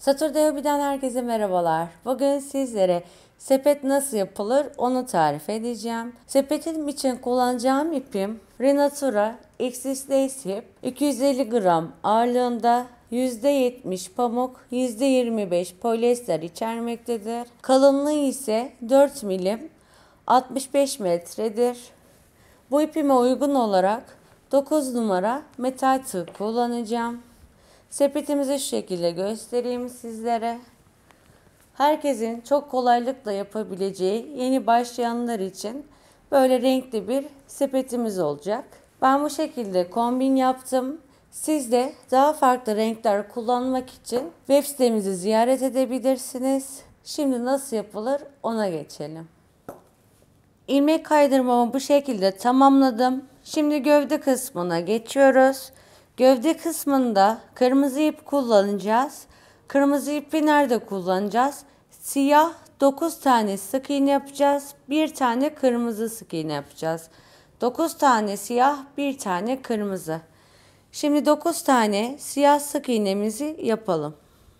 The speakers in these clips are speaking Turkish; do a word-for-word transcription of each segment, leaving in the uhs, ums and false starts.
Saturday Hobby'den herkese merhabalar. Bugün sizlere sepet nasıl yapılır onu tarif edeceğim. Sepetim için kullanacağım ipim Renatura X X Lace ip, iki yüz elli gram ağırlığında, yüzde yetmiş pamuk, yüzde yirmi beş polyester içermektedir. Kalınlığı ise dört milim, altmış beş metredir. Bu ipime uygun olarak dokuz numara metal tığ kullanacağım. Sepetimizi şu şekilde göstereyim sizlere. Herkesin çok kolaylıkla yapabileceği yeni başlayanlar için böyle renkli bir sepetimiz olacak. Ben bu şekilde kombin yaptım. Siz de daha farklı renkler kullanmak için web sitemizi ziyaret edebilirsiniz. Şimdi nasıl yapılır ona geçelim. İlmek kaydırmamı bu şekilde tamamladım. Şimdi gövde kısmına geçiyoruz. Gövde kısmında kırmızı ip kullanacağız. Kırmızı ipi nerede kullanacağız? Siyah dokuz tane sık iğne yapacağız. bir tane kırmızı sık iğne yapacağız. dokuz tane siyah, bir tane kırmızı. Şimdi dokuz tane siyah sık iğnemizi yapalım.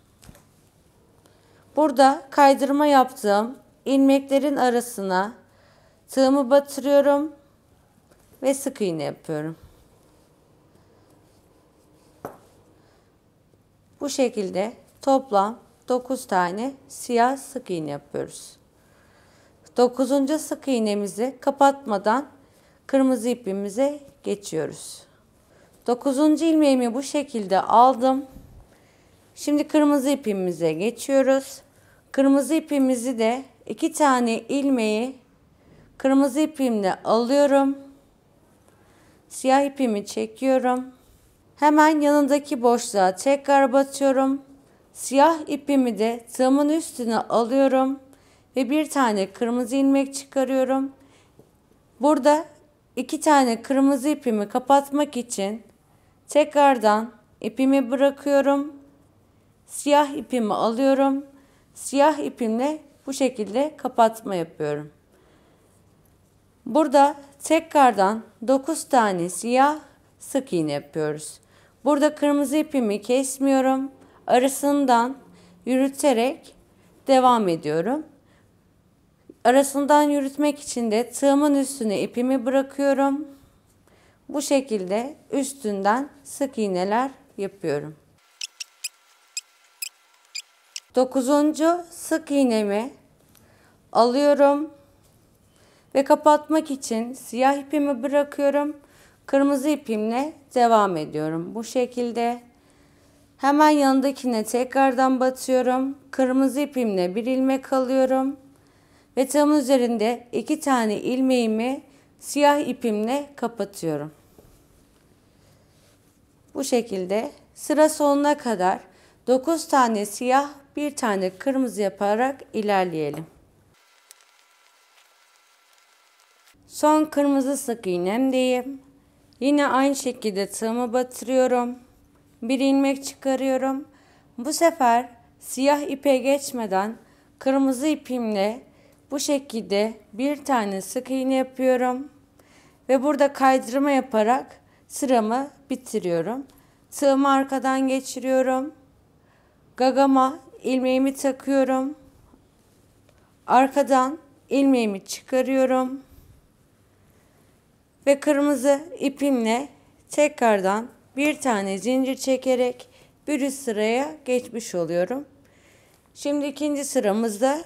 Burada kaydırma yaptığım ilmeklerin arasına tığımı batırıyorum ve sık iğne yapıyorum. Bu şekilde toplam dokuz tane siyah sık iğne yapıyoruz. dokuzuncu sık iğnemizi kapatmadan kırmızı ipimize geçiyoruz. dokuzuncu ilmeğimi bu şekilde aldım. Şimdi kırmızı ipimize geçiyoruz. Kırmızı ipimizi de iki tane ilmeği kırmızı ipimle alıyorum. Siyah ipimi çekiyorum. Hemen yanındaki boşluğa tekrar batıyorum. Siyah ipimi de tığımın üstüne alıyorum ve bir tane kırmızı ilmek çıkarıyorum. Burada iki tane kırmızı ipimi kapatmak için tekrardan ipimi bırakıyorum. Siyah ipimi alıyorum. Siyah ipimle bu şekilde kapatma yapıyorum. Burada tekrardan dokuz tane siyah sık iğne yapıyoruz. Burada kırmızı ipimi kesmiyorum. Arasından yürüterek devam ediyorum. Arasından yürütmek için de tığımın üstüne ipimi bırakıyorum. Bu şekilde üstünden sık iğneler yapıyorum. dokuzuncu sık iğnemi alıyorum ve kapatmak için siyah ipimi bırakıyorum. Kırmızı ipimle devam ediyorum. Bu şekilde hemen yanındakine tekrardan batıyorum. Kırmızı ipimle bir ilmek alıyorum. Ve tığımın üzerinde iki tane ilmeğimi siyah ipimle kapatıyorum. Bu şekilde sıra sonuna kadar dokuz tane siyah, bir tane kırmızı yaparak ilerleyelim. Son kırmızı sık iğnemdeyim. Yine aynı şekilde tığımı batırıyorum. Bir ilmek çıkarıyorum. Bu sefer siyah ipe geçmeden kırmızı ipimle bu şekilde bir tane sık iğne yapıyorum. Ve burada kaydırma yaparak sıramı bitiriyorum. Tığımı arkadan geçiriyorum. Gagama ilmeğimi takıyorum. Arkadan ilmeğimi çıkarıyorum. Ve kırmızı ipimle tekrardan bir tane zincir çekerek bir üst sıraya geçmiş oluyorum. Şimdi ikinci sıramızda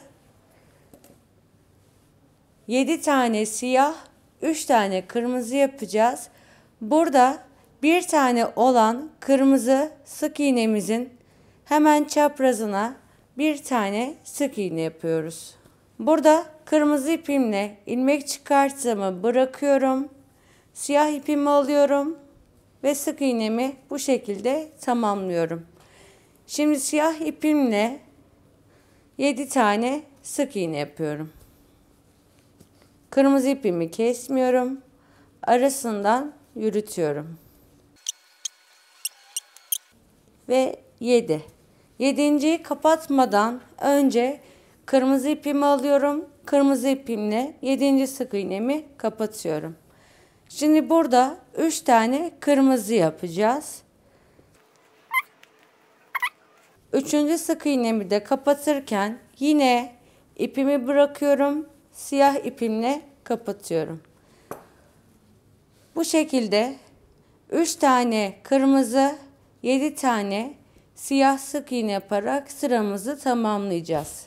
yedi tane siyah, üç tane kırmızı yapacağız. Burada bir tane olan kırmızı sık iğnemizin hemen çaprazına bir tane sık iğne yapıyoruz. Burada kırmızı ipimle ilmek çıkarttığımı bırakıyorum. Siyah ipimi alıyorum ve sık iğnemi bu şekilde tamamlıyorum. Şimdi siyah ipimle yedi tane sık iğne yapıyorum. Kırmızı ipimi kesmiyorum. Arasından yürütüyorum. Ve yedi. yedinciyi kapatmadan önce kırmızı ipimi alıyorum. Kırmızı ipimle yedinci sık iğnemi kapatıyorum. Şimdi burada üç tane kırmızı yapacağız. Üçüncü sık iğnemi de kapatırken yine ipimi bırakıyorum. Siyah ipimle kapatıyorum. Bu şekilde üç tane kırmızı, yedi tane siyah sık iğne yaparak sıramızı tamamlayacağız.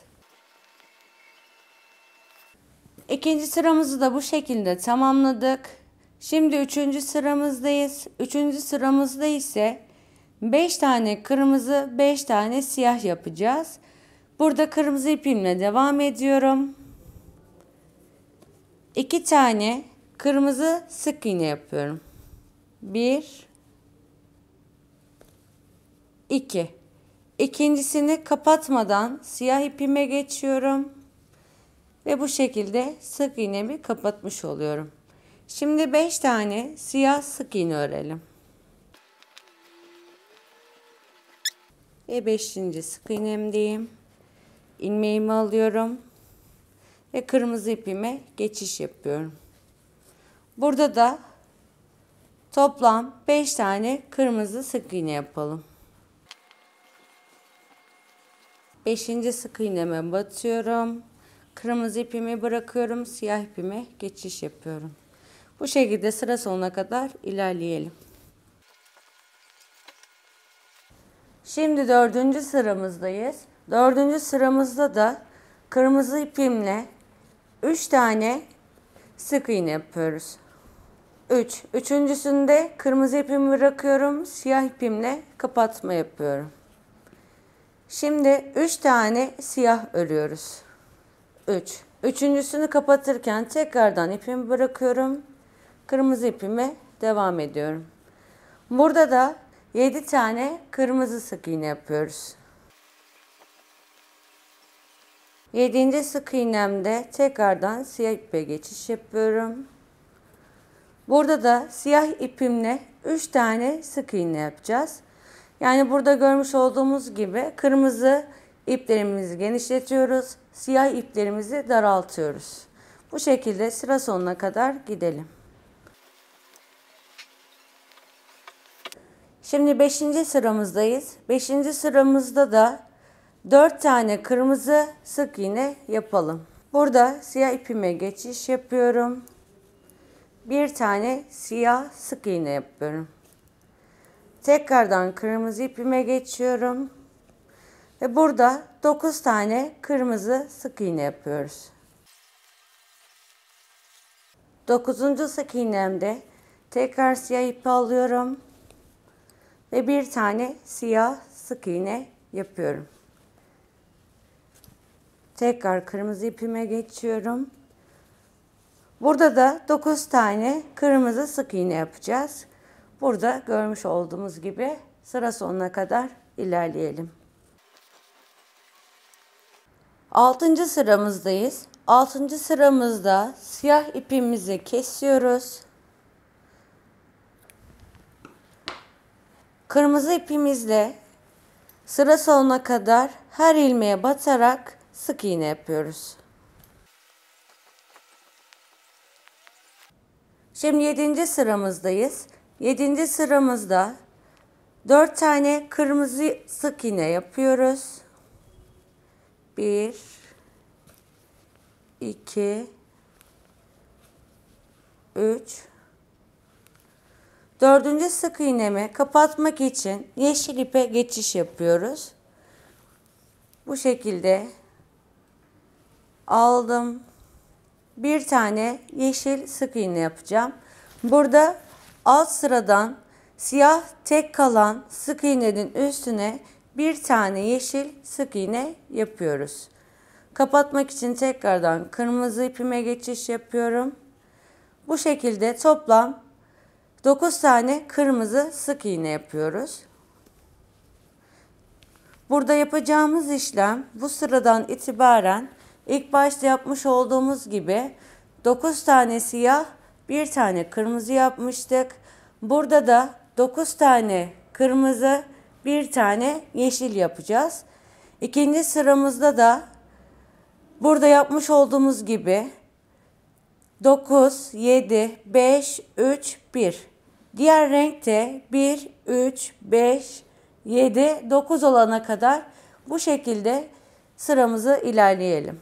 İkinci sıramızı da bu şekilde tamamladık. Şimdi üçüncü sıramızdayız. Üçüncü sıramızda ise beş tane kırmızı, beş tane siyah yapacağız. Burada kırmızı ipimle devam ediyorum. iki tane kırmızı sık iğne yapıyorum. bir iki. İkincisini kapatmadan siyah ipime geçiyorum. Ve bu şekilde sık iğnemi kapatmış oluyorum. Şimdi beş tane siyah sık iğne örelim. Ve beşinci sık iğnemdeyim. İlmeğimi alıyorum. Ve kırmızı ipime geçiş yapıyorum. Burada da toplam beş tane kırmızı sık iğne yapalım. beşinci sık iğneme batıyorum. Kırmızı ipimi bırakıyorum. Siyah ipime geçiş yapıyorum. Bu şekilde sıra sonuna kadar ilerleyelim. Şimdi dördüncü sıramızdayız. Dördüncü sıramızda da kırmızı ipimle üç tane sık iğne yapıyoruz. üç. Üçüncüsünde kırmızı ipimi bırakıyorum. Siyah ipimle kapatma yapıyorum. Şimdi üç tane siyah örüyoruz. üç. Üçüncüsünü kapatırken tekrardan ipimi bırakıyorum. Kırmızı ipime devam ediyorum. Burada da yedi tane kırmızı sık iğne yapıyoruz. yedinci sık iğnemde tekrardan siyah ipe geçiş yapıyorum. Burada da siyah ipimle üç tane sık iğne yapacağız. Yani burada görmüş olduğumuz gibi kırmızı iplerimizi genişletiyoruz. Siyah iplerimizi daraltıyoruz. Bu şekilde sıra sonuna kadar gidelim. Şimdi beşinci sıramızdayız. beşinci sıramızda da dört tane kırmızı sık iğne yapalım. Burada siyah ipime geçiş yapıyorum. Bir tane siyah sık iğne yapıyorum. Tekrardan kırmızı ipime geçiyorum. Ve burada dokuz tane kırmızı sık iğne yapıyoruz. dokuzuncu sık iğnemde tekrar siyah ipi alıyorum. Ve bir tane siyah sık iğne yapıyorum. Tekrar kırmızı ipime geçiyorum. Burada da dokuz tane kırmızı sık iğne yapacağız. Burada görmüş olduğumuz gibi sıra sonuna kadar ilerleyelim. altıncı sıramızdayız. altıncı sıramızda siyah ipimizi kesiyoruz. Kırmızı ipimizle sıra sonuna kadar her ilmeğe batarak sık iğne yapıyoruz. Şimdi yedinci sıramızdayız. yedinci sıramızda dört tane kırmızı sık iğne yapıyoruz. bir iki üç. Dördüncü sık iğnemi kapatmak için yeşil ipe geçiş yapıyoruz. Bu şekilde aldım. Bir tane yeşil sık iğne yapacağım. Burada alt sıradan siyah tek kalan sık iğnenin üstüne bir tane yeşil sık iğne yapıyoruz. Kapatmak için tekrardan kırmızı ipime geçiş yapıyorum. Bu şekilde toplam dokuz tane kırmızı sık iğne yapıyoruz. Burada yapacağımız işlem bu sıradan itibaren ilk başta yapmış olduğumuz gibi dokuz tane siyah, bir tane kırmızı yapmıştık. Burada da dokuz tane kırmızı, bir tane yeşil yapacağız. İkinci sıramızda da burada yapmış olduğumuz gibi dokuz, yedi, beş, üç, bir. Diğer renkte bir, üç, beş, yedi, dokuz olana kadar Bu şekilde sıramızı ilerleyelim.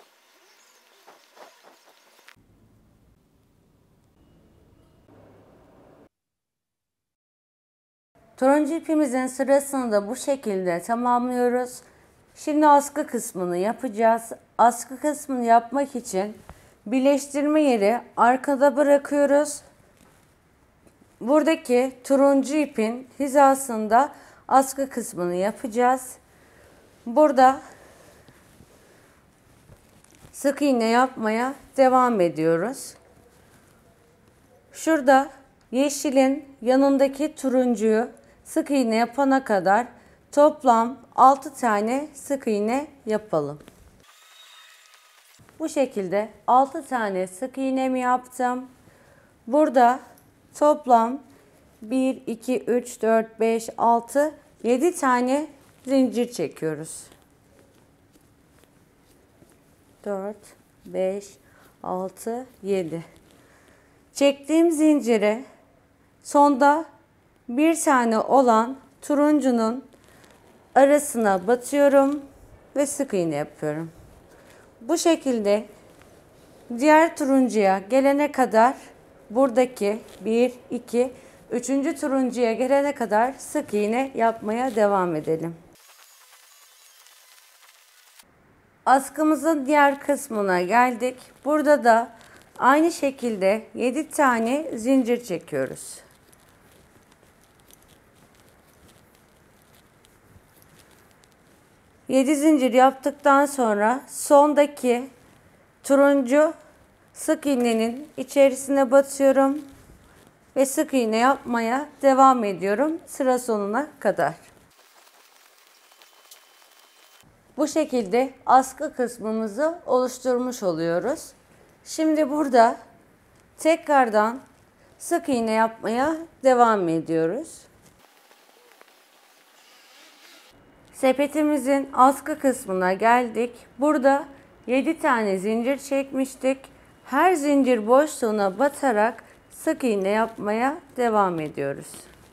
Turuncu ipimizin sırasını da bu şekilde tamamlıyoruz. Şimdi askı kısmını yapacağız. Askı kısmını yapmak için birleştirme yeri arkada bırakıyoruz. Buradaki turuncu ipin hizasında askı kısmını yapacağız. Burada sık iğne yapmaya devam ediyoruz. Şurada yeşilin yanındaki turuncuyu sık iğne yapana kadar toplam altı tane sık iğne yapalım. Bu şekilde altı tane sık iğnemi yaptım. Burada toplam bir, iki, üç, dört, beş, altı, yedi tane zincir çekiyoruz. dört, beş, altı, yedi. Çektiğim zincire sonda bir tane olan turuncunun arasına batıyorum ve sık iğne yapıyorum. Bu şekilde diğer turuncuya gelene kadar buradaki bir, iki, üçüncü turuncuya gelene kadar sık iğne yapmaya devam edelim. Askımızın diğer kısmına geldik. Burada da aynı şekilde yedi tane zincir çekiyoruz. yedi zincir yaptıktan sonra sondaki turuncu sık iğnenin içerisine batıyorum ve sık iğne yapmaya devam ediyorum sıra sonuna kadar. Bu şekilde askı kısmımızı oluşturmuş oluyoruz. Şimdi burada tekrardan sık iğne yapmaya devam ediyoruz. Sepetimizin askı kısmına geldik. Burada yedi tane zincir çekmiştik. Her zincir boşluğuna batarak sık iğne yapmaya devam ediyoruz.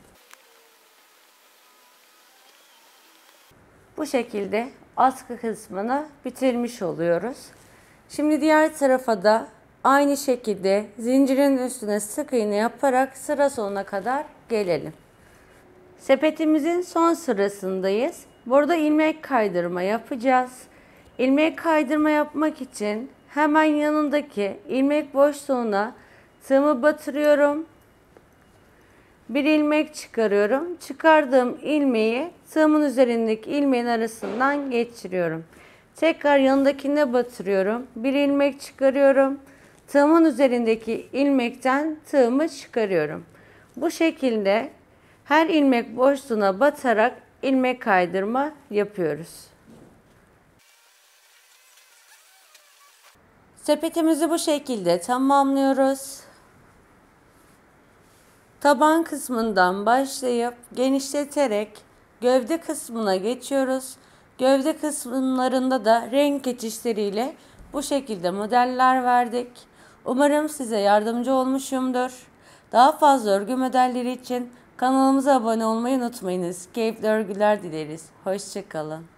Bu şekilde askı kısmını bitirmiş oluyoruz. Şimdi diğer tarafa da aynı şekilde zincirin üstüne sık iğne yaparak sıra sonuna kadar gelelim. Sepetimizin son sırasındayız. Burada ilmek kaydırma yapacağız. İlmek kaydırma yapmak için hemen yanındaki ilmek boşluğuna tığımı batırıyorum. Bir ilmek çıkarıyorum. Çıkardığım ilmeği tığımın üzerindeki ilmeğin arasından geçiriyorum. Tekrar yanındakine batırıyorum. Bir ilmek çıkarıyorum. Tığımın üzerindeki ilmekten tığımı çıkarıyorum. Bu şekilde her ilmek boşluğuna batarak ilmek kaydırma yapıyoruz. Sepetimizi bu şekilde tamamlıyoruz. Taban kısmından başlayıp genişleterek gövde kısmına geçiyoruz. Gövde kısımlarında da renk geçişleriyle bu şekilde modeller verdik. Umarım size yardımcı olmuşumdur. Daha fazla örgü modelleri için kanalımıza abone olmayı unutmayınız. Keyifli örgüler dileriz. Hoşça kalın.